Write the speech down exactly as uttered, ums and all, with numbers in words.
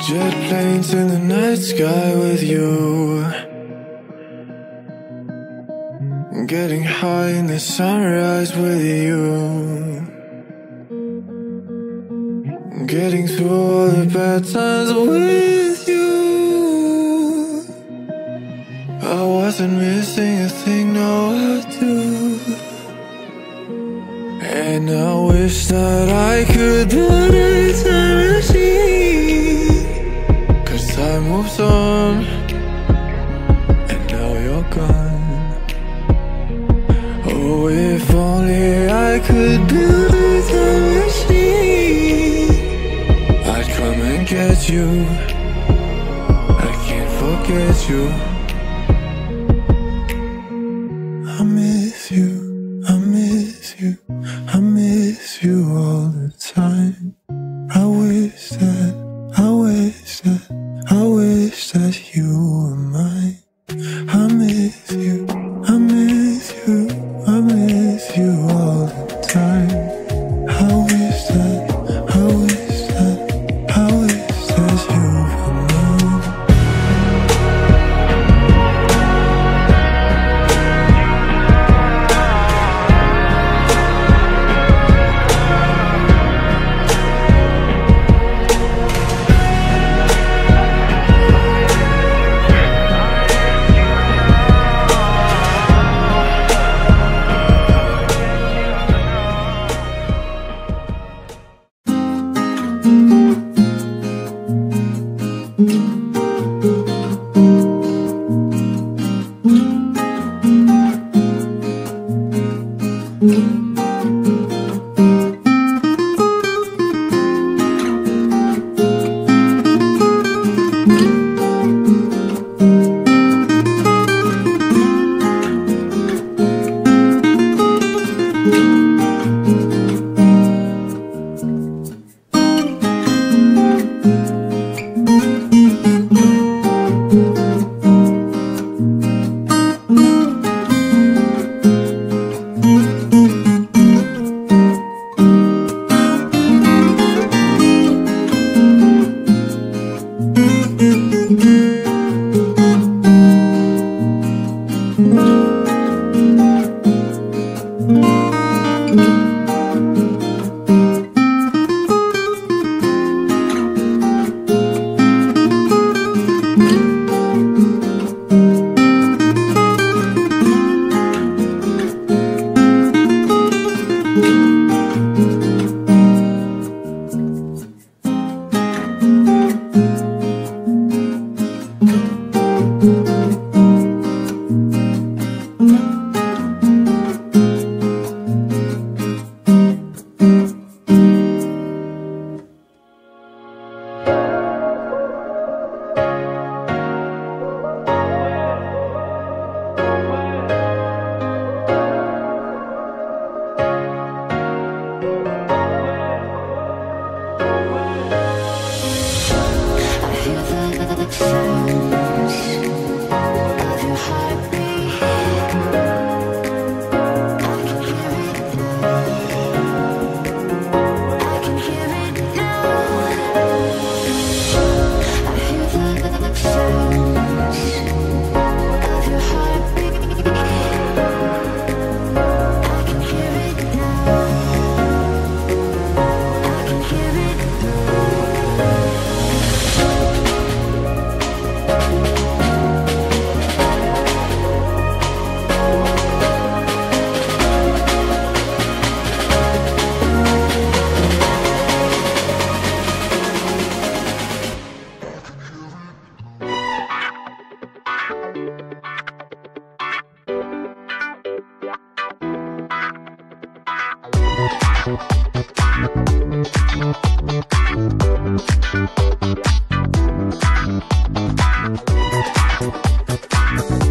Jet planes in the night sky with you, getting high in the sunrise with you, getting through all the bad times with you. I wasn't missing a thing, no I do. And I wish that I could build a time machine, 'cause time moves on, and now you're gone. Oh, if only I could build a time machine, I'd come and get you. I can't forget you. I miss you, I miss you, I miss you all the time. I wish that, I wish that, I wish that you were mine. I miss you, I miss you, I miss you all the time. I wish that, I wish that, I wish that you were mine. We'll be right back.